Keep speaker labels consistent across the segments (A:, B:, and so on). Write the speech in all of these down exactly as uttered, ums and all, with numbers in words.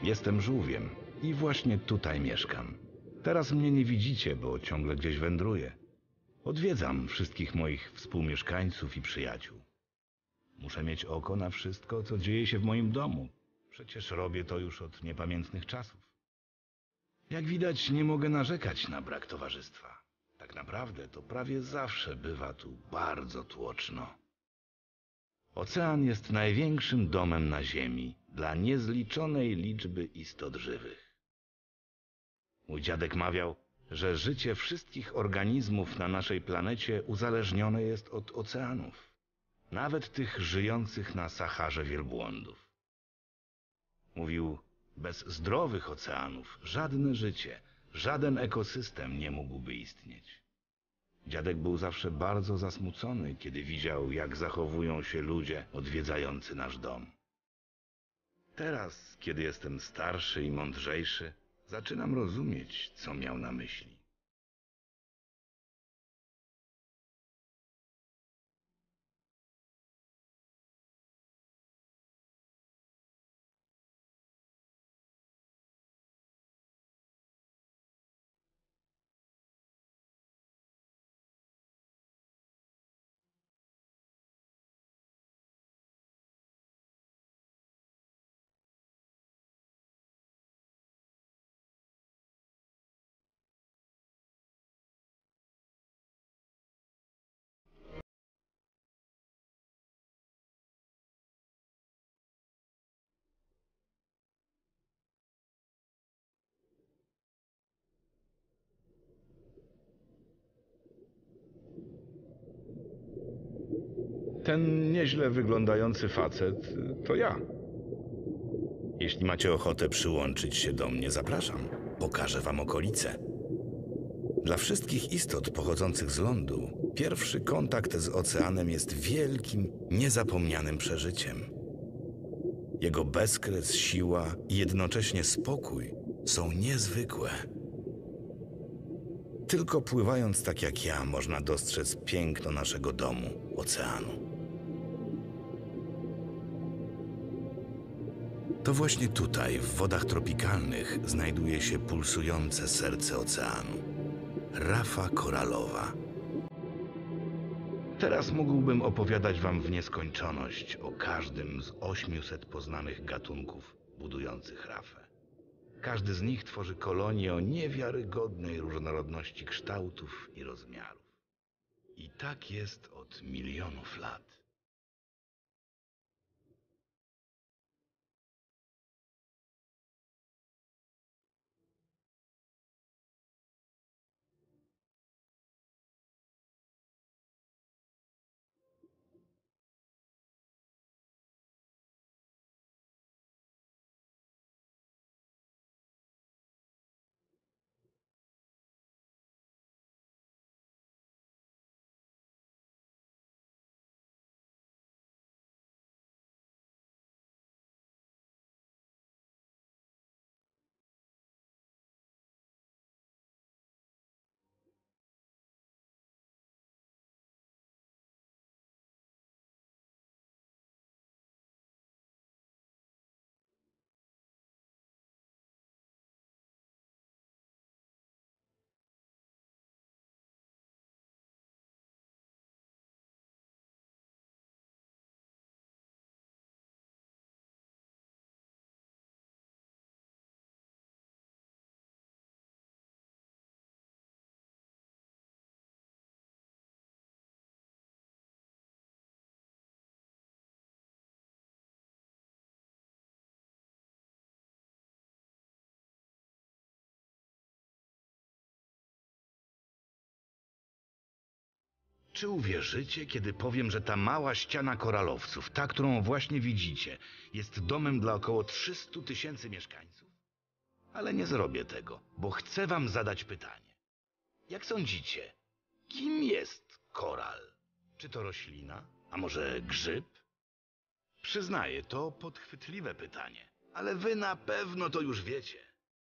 A: Jestem żółwiem i właśnie tutaj mieszkam. Teraz mnie nie widzicie, bo ciągle gdzieś wędruję. Odwiedzam wszystkich moich współmieszkańców i przyjaciół. Muszę mieć oko na wszystko, co dzieje się w moim domu. Przecież robię to już od niepamiętnych czasów. Jak widać, nie mogę narzekać na brak towarzystwa. Tak naprawdę to prawie zawsze bywa tu bardzo tłoczno. Ocean jest największym domem na Ziemi dla niezliczonej liczby istot żywych. Mój dziadek mawiał, że życie wszystkich organizmów na naszej planecie uzależnione jest od oceanów, nawet tych żyjących na Saharze wielbłądów. Mówił, bez zdrowych oceanów żadne życie, żaden ekosystem nie mógłby istnieć. Dziadek był zawsze bardzo zasmucony, kiedy widział, jak zachowują się ludzie odwiedzający nasz dom. Teraz, kiedy jestem starszy i mądrzejszy, zaczynam rozumieć, co miał na myśli. Ten nieźle wyglądający facet to ja. Jeśli macie ochotę przyłączyć się do mnie, zapraszam. Pokażę wam okolice. Dla wszystkich istot pochodzących z lądu, pierwszy kontakt z oceanem jest wielkim, niezapomnianym przeżyciem. Jego bezkres, siła i jednocześnie spokój są niezwykłe. Tylko pływając tak jak ja, można dostrzec piękno naszego domu, oceanu. To właśnie tutaj, w wodach tropikalnych, znajduje się pulsujące serce oceanu. Rafa koralowa. Teraz mógłbym opowiadać wam w nieskończoność o każdym z ośmiuset poznanych gatunków budujących rafę. Każdy z nich tworzy kolonię o niewiarygodnej różnorodności kształtów i rozmiarów. I tak jest od milionów lat. Czy uwierzycie, kiedy powiem, że ta mała ściana koralowców, ta, którą właśnie widzicie, jest domem dla około trzystu tysięcy mieszkańców? Ale nie zrobię tego, bo chcę wam zadać pytanie. Jak sądzicie, kim jest koral? Czy to roślina? A może grzyb? Przyznaję, to podchwytliwe pytanie, ale wy na pewno to już wiecie.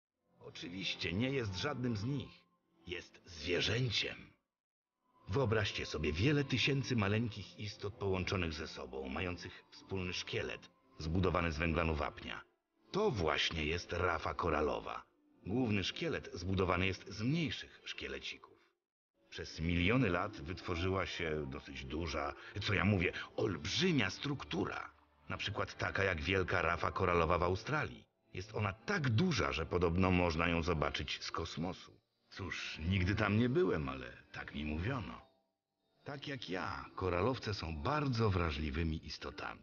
A: Oczywiście nie jest żadnym z nich. Jest zwierzęciem. Wyobraźcie sobie wiele tysięcy maleńkich istot połączonych ze sobą, mających wspólny szkielet, zbudowany z węglanu wapnia. To właśnie jest rafa koralowa. Główny szkielet zbudowany jest z mniejszych szkielecików. Przez miliony lat wytworzyła się dosyć duża, co ja mówię, olbrzymia struktura. Na przykład taka jak wielka rafa koralowa w Australii. Jest ona tak duża, że podobno można ją zobaczyć z kosmosu. Cóż, nigdy tam nie byłem, ale tak mi mówiono. Tak jak ja, koralowce są bardzo wrażliwymi istotami.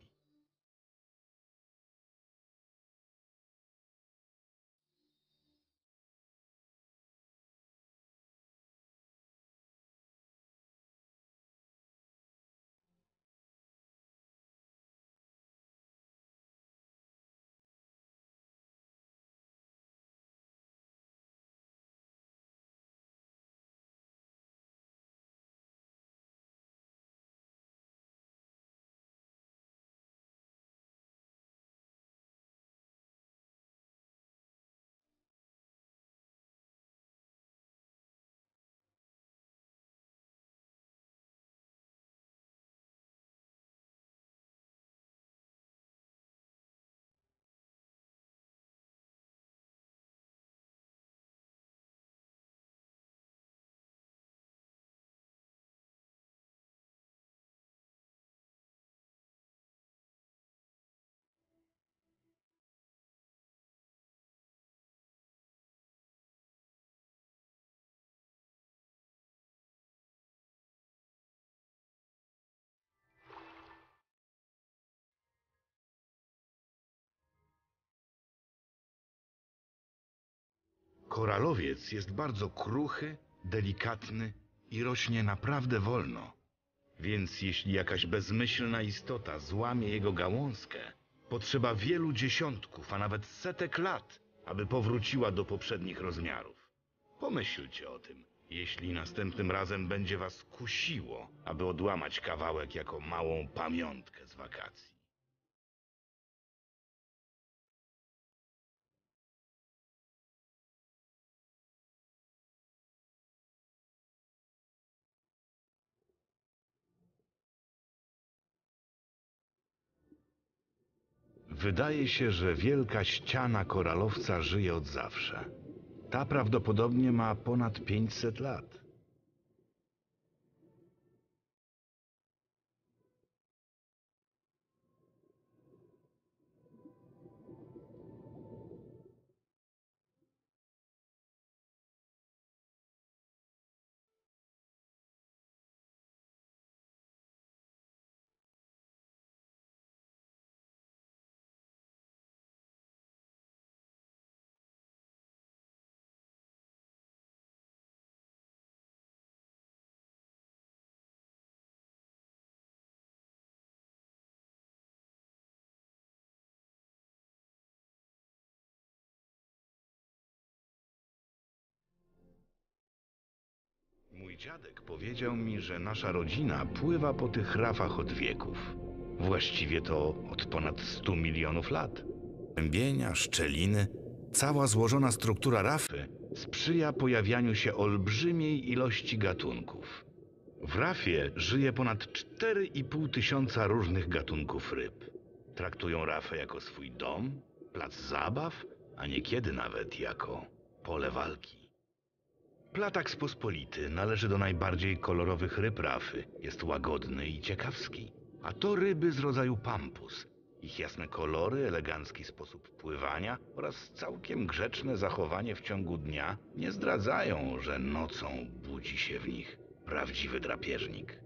A: Koralowiec jest bardzo kruchy, delikatny i rośnie naprawdę wolno. Więc jeśli jakaś bezmyślna istota złamie jego gałązkę, potrzeba wielu dziesiątków, a nawet setek lat, aby powróciła do poprzednich rozmiarów. Pomyślcie o tym, jeśli następnym razem będzie was kusiło, aby odłamać kawałek jako małą pamiątkę z wakacji. Wydaje się, że wielka ściana koralowca żyje od zawsze. Ta prawdopodobnie ma ponad pięćset lat. Mój dziadek powiedział mi, że nasza rodzina pływa po tych rafach od wieków. Właściwie to od ponad stu milionów lat. Głębienia, szczeliny, cała złożona struktura rafy sprzyja pojawianiu się olbrzymiej ilości gatunków. W rafie żyje ponad cztery i pół tysiąca różnych gatunków ryb. Traktują rafę jako swój dom, plac zabaw, a niekiedy nawet jako pole walki. Plataks pospolity należy do najbardziej kolorowych ryb rafy. Jest łagodny i ciekawski. A to ryby z rodzaju pampus. Ich jasne kolory, elegancki sposób pływania oraz całkiem grzeczne zachowanie w ciągu dnia nie zdradzają, że nocą budzi się w nich prawdziwy drapieżnik.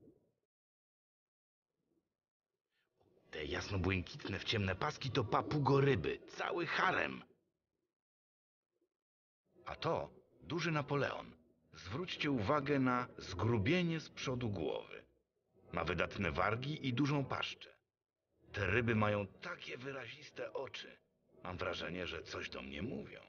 A: Te jasnobłękitne w ciemne paski to papugoryby, cały harem. A to duży Napoleon. Zwróćcie uwagę na zgrubienie z przodu głowy. Ma wydatne wargi i dużą paszczę. Te ryby mają takie wyraziste oczy. Mam wrażenie, że coś do mnie mówią.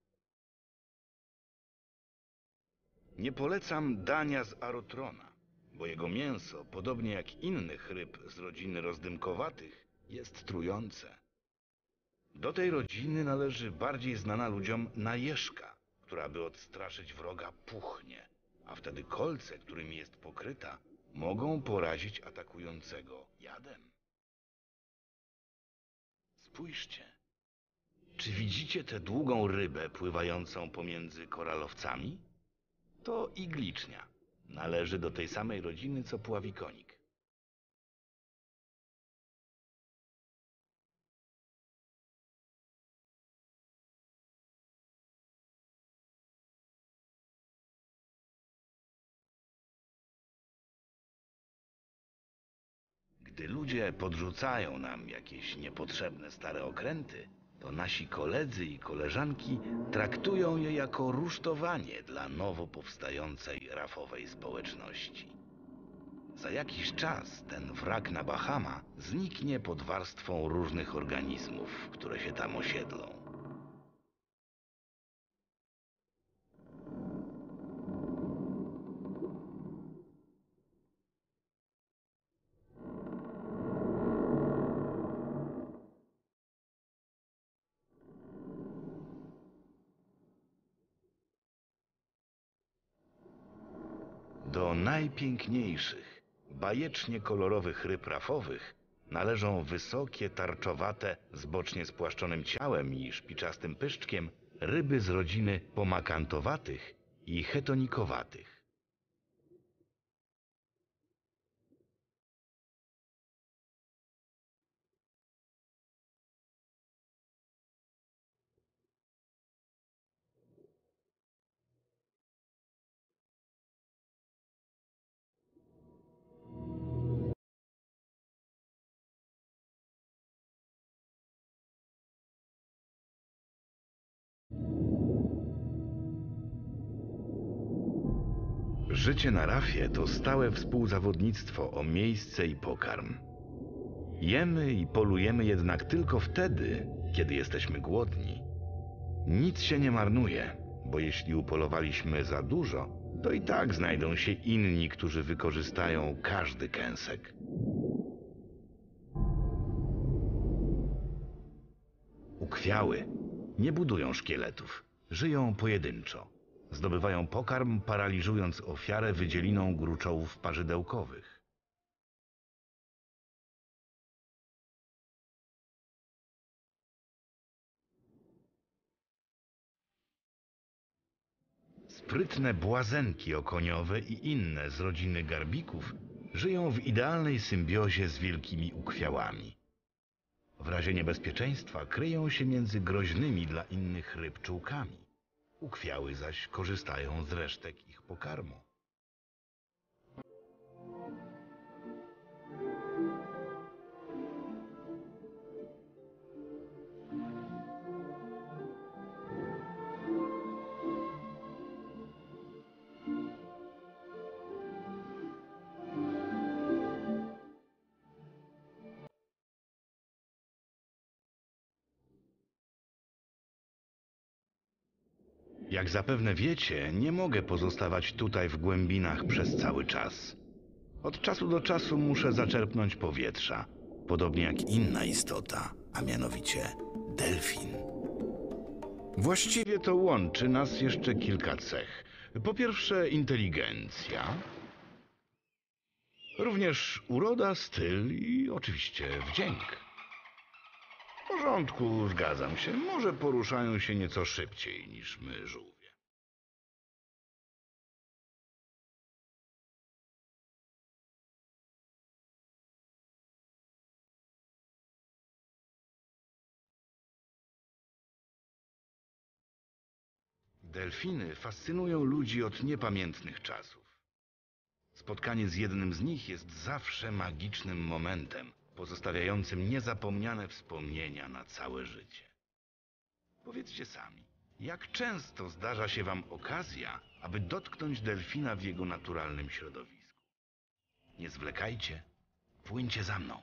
A: Nie polecam dania z arotrona, bo jego mięso, podobnie jak innych ryb z rodziny rozdymkowatych, jest trujące. Do tej rodziny należy bardziej znana ludziom najeżka, która by odstraszyć wroga puchnie, a wtedy kolce, którymi jest pokryta, mogą porazić atakującego jadem. Spójrzcie. Czy widzicie tę długą rybę pływającą pomiędzy koralowcami? To iglicznia. Należy do tej samej rodziny co pławikonik. Gdy ludzie podrzucają nam jakieś niepotrzebne stare okręty, to nasi koledzy i koleżanki traktują je jako rusztowanie dla nowo powstającej rafowej społeczności. Za jakiś czas ten wrak na Bahama zniknie pod warstwą różnych organizmów, które się tam osiedlą. Do najpiękniejszych, bajecznie kolorowych ryb rafowych należą wysokie, tarczowate, z bocznie spłaszczonym ciałem i szpiczastym pyszczkiem ryby z rodziny pomakantowatych i chetonikowatych. Życie na rafie to stałe współzawodnictwo o miejsce i pokarm. Jemy i polujemy jednak tylko wtedy, kiedy jesteśmy głodni. Nic się nie marnuje, bo jeśli upolowaliśmy za dużo, to i tak znajdą się inni, którzy wykorzystają każdy kęsek. Ukwiały nie budują szkieletów, żyją pojedynczo. Zdobywają pokarm, paraliżując ofiarę wydzieliną gruczołów parzydełkowych. Sprytne błazenki okoniowe i inne z rodziny garbików żyją w idealnej symbiozie z wielkimi ukwiałami. W razie niebezpieczeństwa kryją się między groźnymi dla innych ryb czułkami. Ukwiały zaś korzystają z resztek ich pokarmu. Jak zapewne wiecie, nie mogę pozostawać tutaj w głębinach przez cały czas. Od czasu do czasu muszę zaczerpnąć powietrza, podobnie jak inna istota, a mianowicie delfin. Właściwie to łączy nas jeszcze kilka cech. Po pierwsze inteligencja, również uroda, styl i oczywiście wdzięk. W porządku, zgadzam się, może poruszają się nieco szybciej niż my żółwie. Delfiny fascynują ludzi od niepamiętnych czasów. Spotkanie z jednym z nich jest zawsze magicznym momentem, pozostawiającym niezapomniane wspomnienia na całe życie. Powiedzcie sami, jak często zdarza się wam okazja, aby dotknąć delfina w jego naturalnym środowisku? Nie zwlekajcie, płyńcie za mną.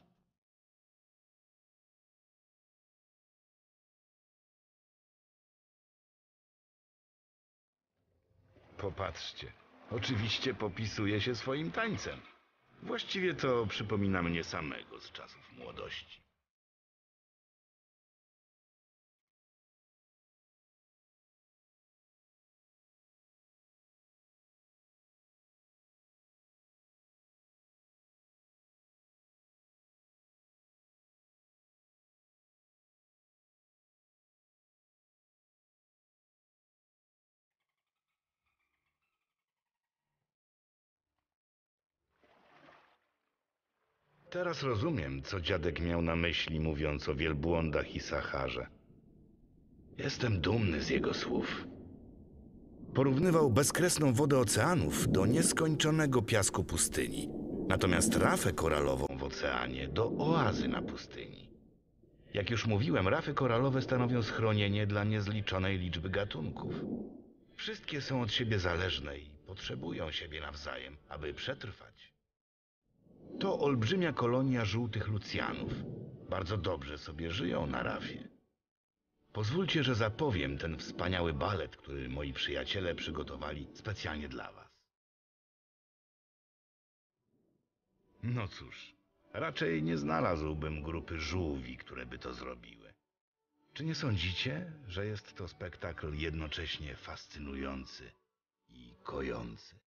A: Popatrzcie, Oczywiście popisuje się swoim tańcem. Właściwie to przypomina mnie samego z czasów młodości. Teraz rozumiem, co dziadek miał na myśli, mówiąc o wielbłądach i Saharze. Jestem dumny z jego słów. Porównywał bezkresną wodę oceanów do nieskończonego piasku pustyni, natomiast rafę koralową w oceanie do oazy na pustyni. Jak już mówiłem, rafy koralowe stanowią schronienie dla niezliczonej liczby gatunków. Wszystkie są od siebie zależne i potrzebują siebie nawzajem, aby przetrwać. To olbrzymia kolonia żółtych lucjanów. Bardzo dobrze sobie żyją na rafie. Pozwólcie, że zapowiem ten wspaniały balet, który moi przyjaciele przygotowali specjalnie dla was. No cóż, raczej nie znalazłbym grupy żółwi, które by to zrobiły. Czy nie sądzicie, że jest to spektakl jednocześnie fascynujący i kojący?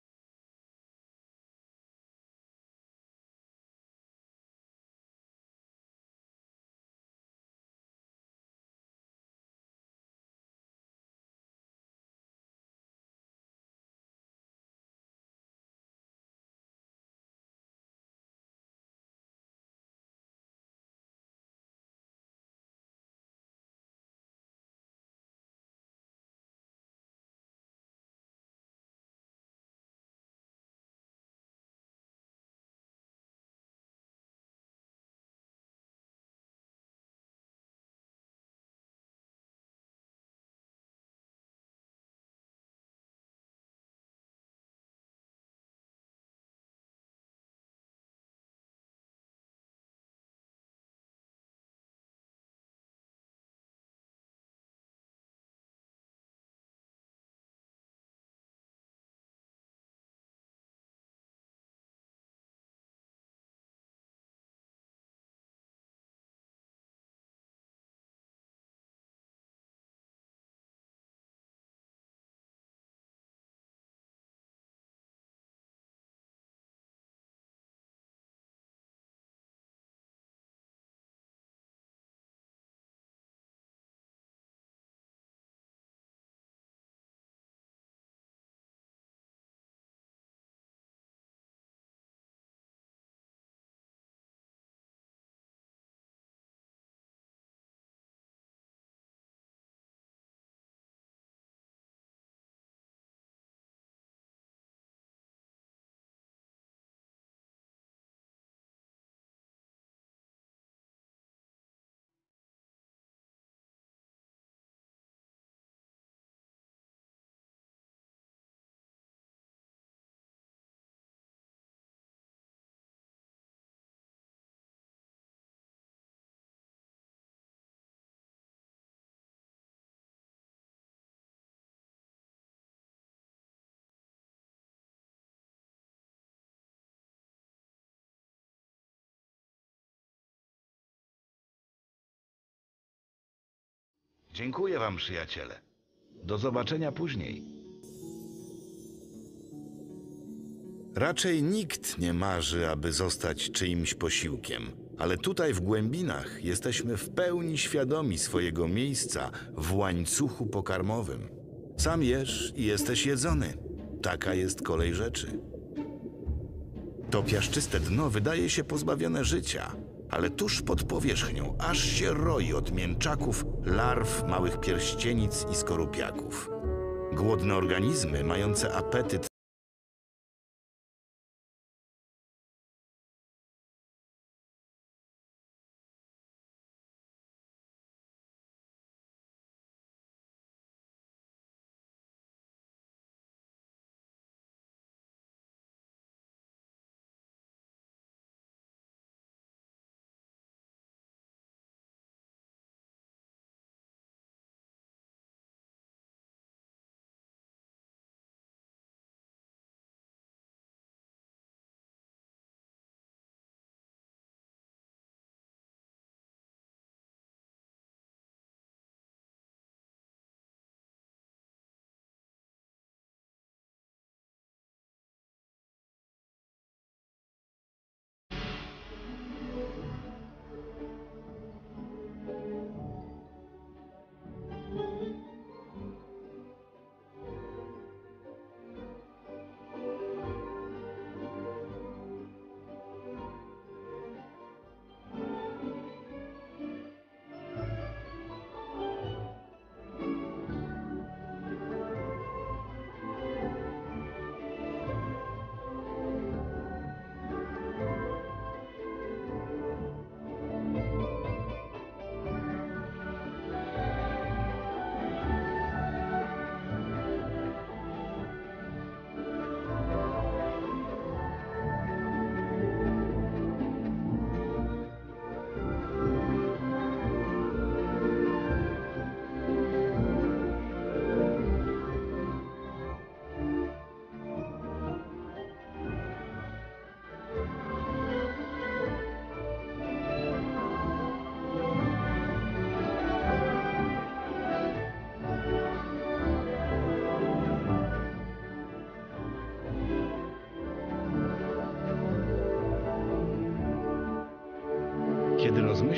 A: Dziękuję wam, przyjaciele. Do zobaczenia później. Raczej nikt nie marzy, aby zostać czyimś posiłkiem, ale tutaj w głębinach jesteśmy w pełni świadomi swojego miejsca w łańcuchu pokarmowym. Sam jesz i jesteś jedzony. Taka jest kolej rzeczy. To piaszczyste dno wydaje się pozbawione życia, ale tuż pod powierzchnią aż się roi od mięczaków, larw, małych pierścienic i skorupiaków. Głodne organizmy mające apetyt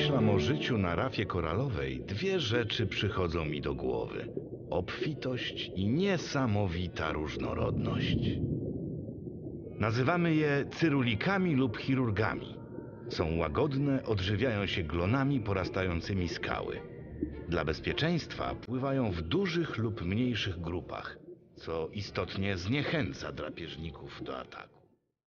A: pomyślam o życiu na rafie koralowej, dwie rzeczy przychodzą mi do głowy. Obfitość i niesamowita różnorodność. Nazywamy je cyrulikami lub chirurgami. Są łagodne, odżywiają się glonami porastającymi skały. Dla bezpieczeństwa pływają w dużych lub mniejszych grupach, co istotnie zniechęca drapieżników do ataku.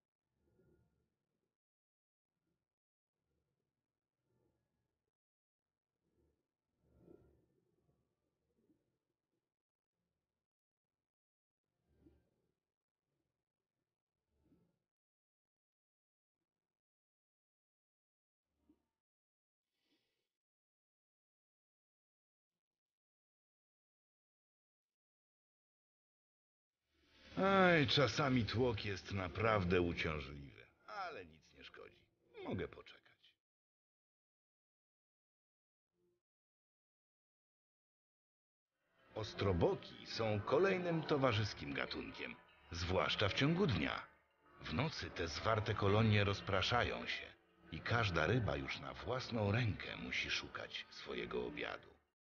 A: Aj, czasami tłok jest naprawdę uciążliwy, ale nic nie szkodzi. Mogę poczekać. Ostroboki są kolejnym towarzyskim gatunkiem, zwłaszcza w ciągu dnia. W nocy te zwarte kolonie rozpraszają się i każda ryba już na własną rękę musi szukać swojego obiadu.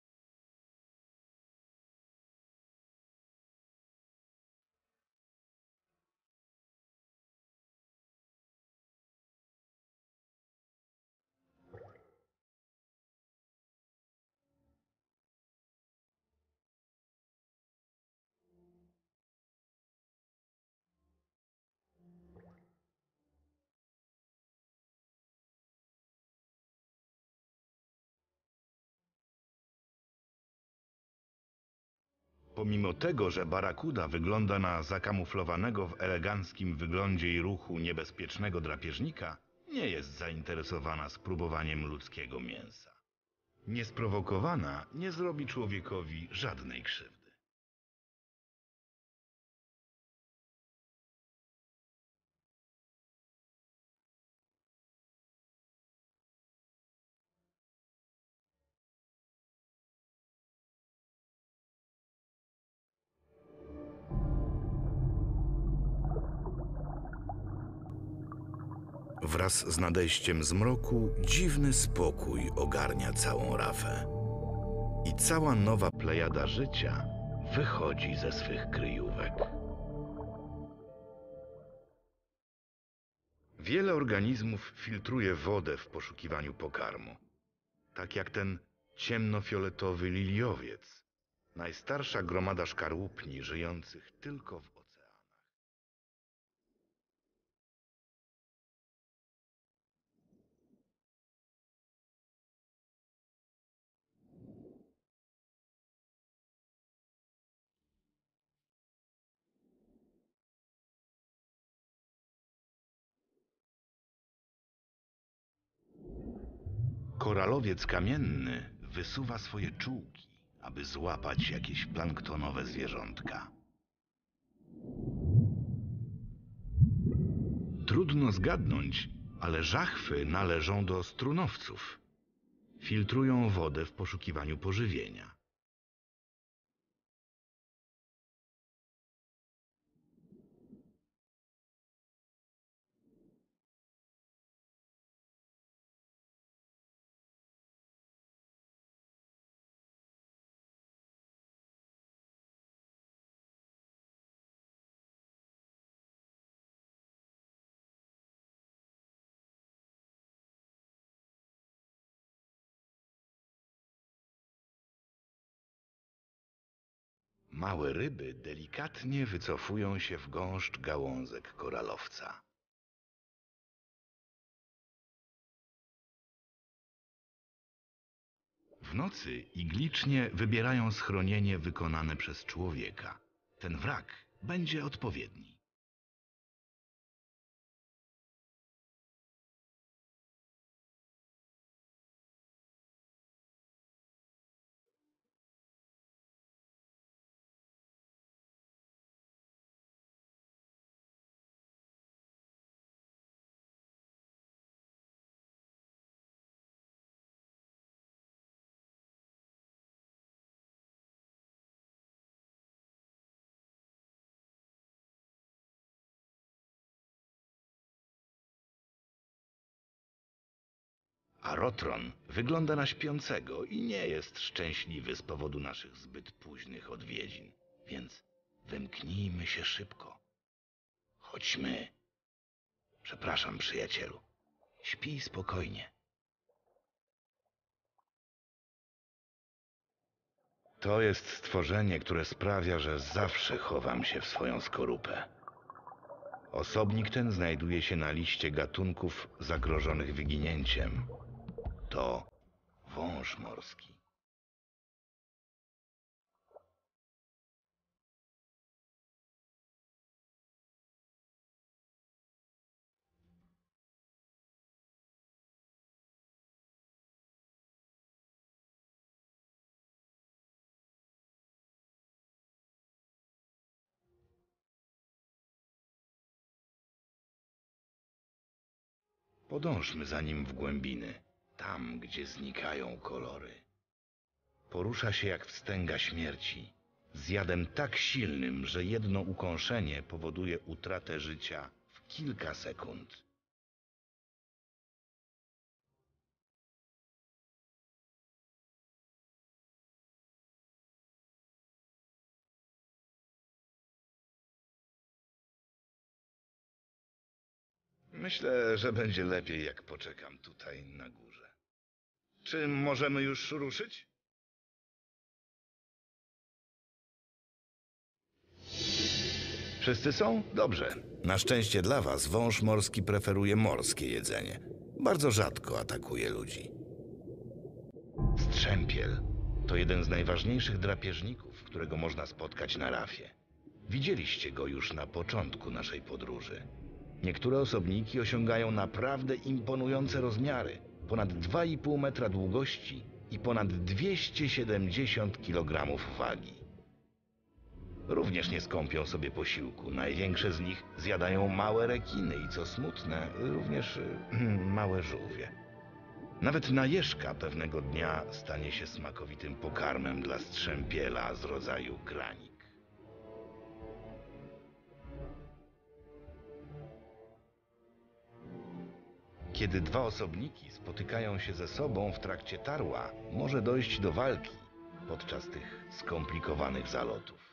A: Pomimo tego, że barakuda wygląda na zakamuflowanego w eleganckim wyglądzie i ruchu niebezpiecznego drapieżnika, nie jest zainteresowana spróbowaniem ludzkiego mięsa. Niesprowokowana nie zrobi człowiekowi żadnej krzywdy. Wraz z nadejściem zmroku dziwny spokój ogarnia całą rafę. I cała nowa plejada życia wychodzi ze swych kryjówek. Wiele organizmów filtruje wodę w poszukiwaniu pokarmu. Tak jak ten ciemnofioletowy liliowiec, najstarsza gromada szkarłupni żyjących tylko w oceanach. Koralowiec kamienny wysuwa swoje czułki, aby złapać jakieś planktonowe zwierzątka. Trudno zgadnąć, ale żachwy należą do strunowców. Filtrują wodę w poszukiwaniu pożywienia. Małe ryby delikatnie wycofują się w gąszcz gałązek koralowca. W nocy iglicznie wybierają schronienie wykonane przez człowieka. Ten wrak będzie odpowiedni. A Rotron wygląda na śpiącego i nie jest szczęśliwy z powodu naszych zbyt późnych odwiedzin. Więc wymknijmy się szybko. Chodźmy. Przepraszam, przyjacielu. Śpij spokojnie. To jest stworzenie, które sprawia, że zawsze chowam się w swoją skorupę. Osobnik ten znajduje się na liście gatunków zagrożonych wyginięciem. To wąż morski. Podążmy za nim w głębiny, tam, gdzie znikają kolory. Porusza się jak wstęga śmierci, z jadem tak silnym, że jedno ukąszenie powoduje utratę życia w kilka sekund. Myślę, że będzie lepiej, jak poczekam tutaj na górze. Czy możemy już ruszyć? Wszyscy są? Dobrze. Na szczęście dla was wąż morski preferuje morskie jedzenie. Bardzo rzadko atakuje ludzi. Strzępiel to jeden z najważniejszych drapieżników, którego można spotkać na rafie. Widzieliście go już na początku naszej podróży. Niektóre osobniki osiągają naprawdę imponujące rozmiary. Ponad dwa i pół metra długości i ponad dwieście siedemdziesiąt kilogramów wagi. Również nie skąpią sobie posiłku. Największe z nich zjadają małe rekiny i co smutne, również małe żółwie. Nawet najeżka pewnego dnia stanie się smakowitym pokarmem dla strzępiela z rodzaju granik. Kiedy dwa osobniki spotykają się ze sobą w trakcie tarła, może dojść do walki podczas tych skomplikowanych zalotów.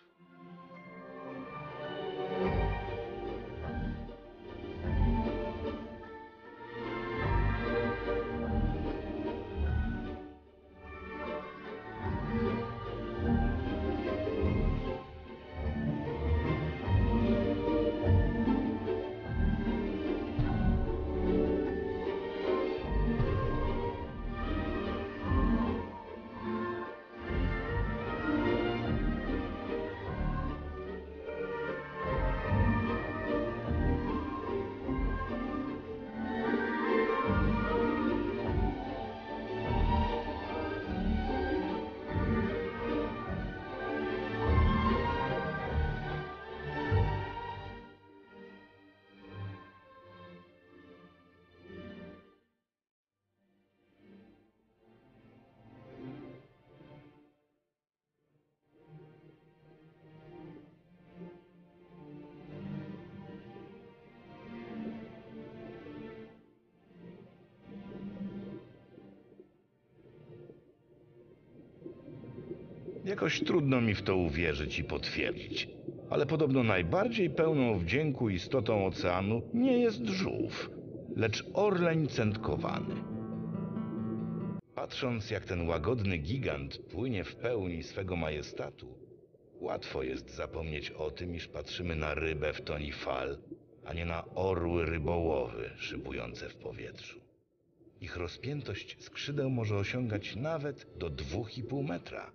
A: Jakoś trudno mi w to uwierzyć i potwierdzić, ale podobno najbardziej pełną wdzięku istotą oceanu nie jest żółw, lecz orleń centkowany. Patrząc, jak ten łagodny gigant płynie w pełni swego majestatu, łatwo jest zapomnieć o tym, iż patrzymy na rybę w toni fal, a nie na orły rybołowy szybujące w powietrzu. Ich rozpiętość skrzydeł może osiągać nawet do dwóch i pół metra.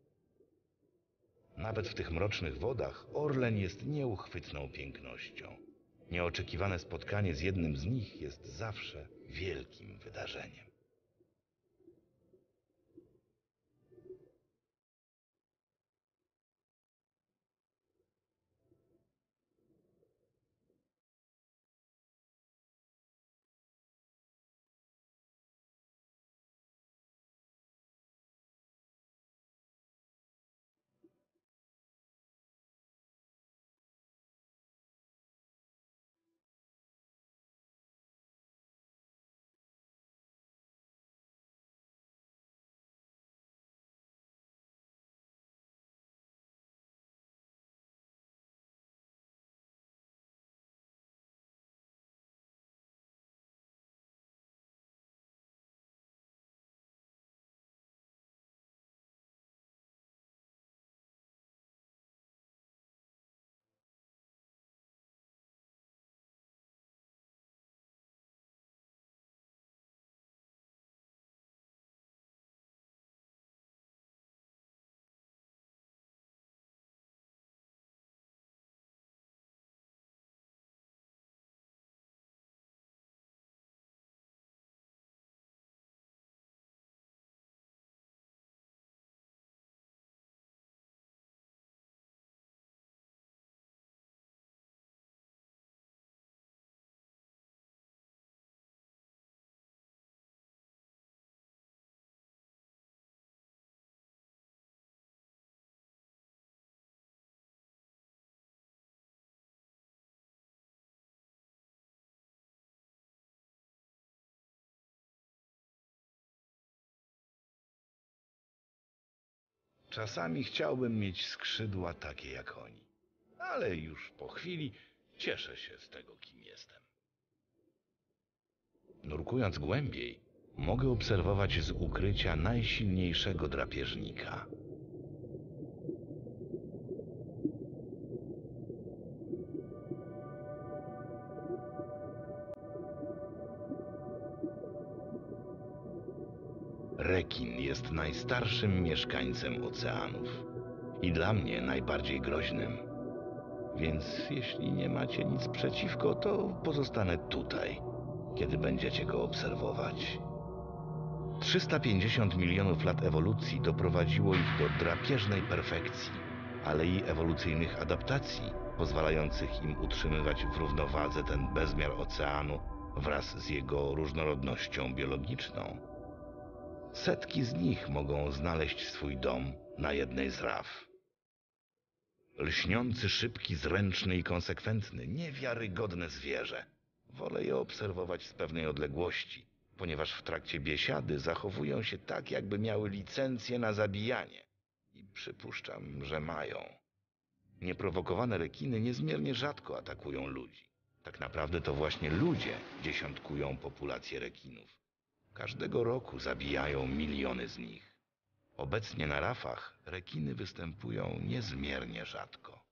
A: Nawet w tych mrocznych wodach orleń jest nieuchwytną pięknością. Nieoczekiwane spotkanie z jednym z nich jest zawsze wielkim wydarzeniem. Czasami chciałbym mieć skrzydła takie jak oni, ale już po chwili cieszę się z tego, kim jestem. Nurkując głębiej, mogę obserwować z ukrycia najsilniejszego drapieżnika. Rekin jest najstarszym mieszkańcem oceanów i dla mnie najbardziej groźnym. Więc jeśli nie macie nic przeciwko, to pozostanę tutaj, kiedy będziecie go obserwować. trzysta pięćdziesiąt milionów lat ewolucji doprowadziło ich do drapieżnej perfekcji, ale i ewolucyjnych adaptacji, pozwalających im utrzymywać w równowadze ten bezmiar oceanu wraz z jego różnorodnością biologiczną. Setki z nich mogą znaleźć swój dom na jednej z raf. Lśniący, szybki, zręczny i konsekwentny, niewiarygodne zwierzę. Wolę je obserwować z pewnej odległości, ponieważ w trakcie biesiady zachowują się tak, jakby miały licencję na zabijanie. I przypuszczam, że mają. Nieprowokowane rekiny niezmiernie rzadko atakują ludzi. Tak naprawdę to właśnie ludzie dziesiątkują populację rekinów. Każdego roku zabijają miliony z nich. Obecnie na rafach rekiny występują niezmiernie rzadko.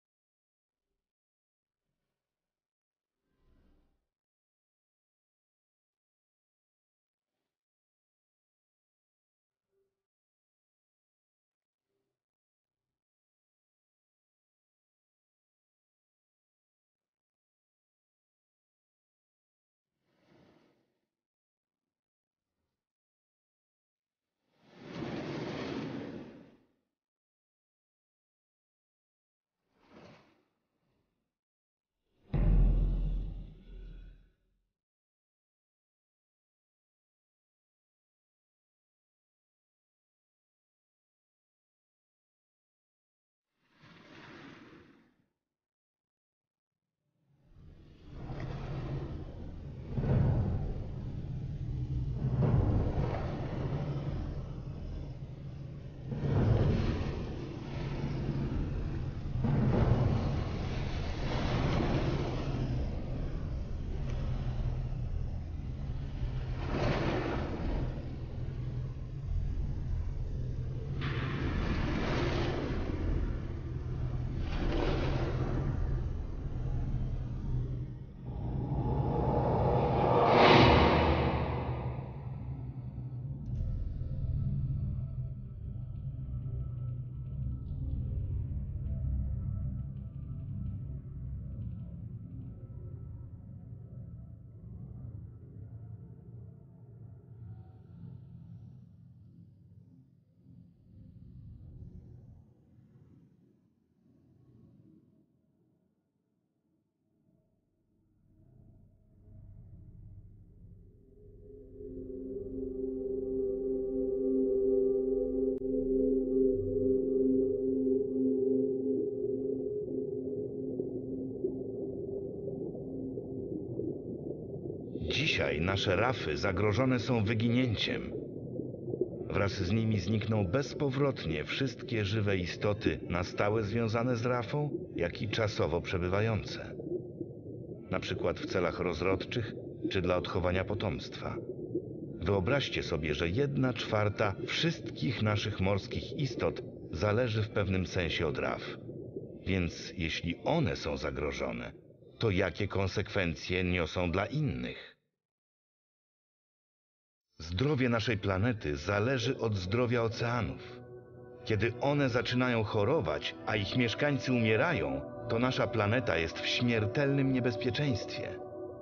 A: Dzisiaj nasze rafy zagrożone są wyginięciem. Wraz z nimi znikną bezpowrotnie wszystkie żywe istoty na stałe związane z rafą, jak i czasowo przebywające. Na przykład w celach rozrodczych czy dla odchowania potomstwa. Wyobraźcie sobie, że jedna czwarta wszystkich naszych morskich istot zależy w pewnym sensie od raf. Więc jeśli one są zagrożone, to jakie konsekwencje niosą dla innych? Zdrowie naszej planety zależy od zdrowia oceanów. Kiedy one zaczynają chorować, a ich mieszkańcy umierają, to nasza planeta jest w śmiertelnym niebezpieczeństwie.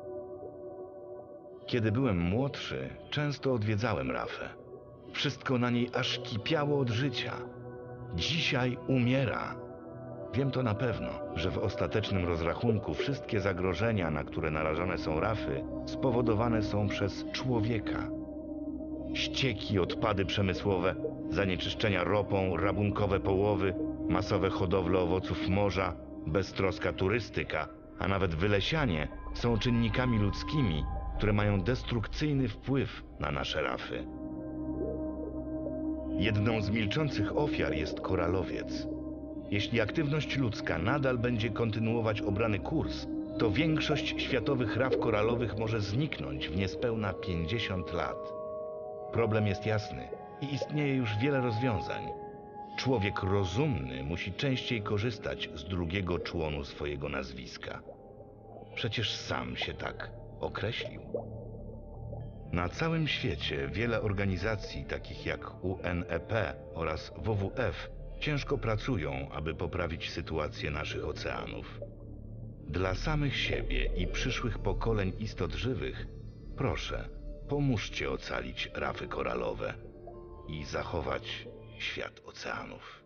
A: Kiedy byłem młodszy, często odwiedzałem rafę. Wszystko na niej aż kipiało od życia. Dzisiaj umiera. Wiem to na pewno, że w ostatecznym rozrachunku wszystkie zagrożenia, na które narażone są rafy, spowodowane są przez człowieka. Ścieki, odpady przemysłowe, zanieczyszczenia ropą, rabunkowe połowy, masowe hodowle owoców morza, beztroska turystyka, a nawet wylesianie są czynnikami ludzkimi, które mają destrukcyjny wpływ na nasze rafy. Jedną z milczących ofiar jest koralowiec. Jeśli aktywność ludzka nadal będzie kontynuować obrany kurs, to większość światowych raf koralowych może zniknąć w niespełna pięćdziesiąt lat. Problem jest jasny i istnieje już wiele rozwiązań. Człowiek rozumny musi częściej korzystać z drugiego członu swojego nazwiska. Przecież sam się tak określił. Na całym świecie wiele organizacji, takich jak U N E P oraz W W F, ciężko pracują, aby poprawić sytuację naszych oceanów. Dla samych siebie i przyszłych pokoleń istot żywych, proszę, pomóżcie ocalić rafy koralowe i zachować świat oceanów.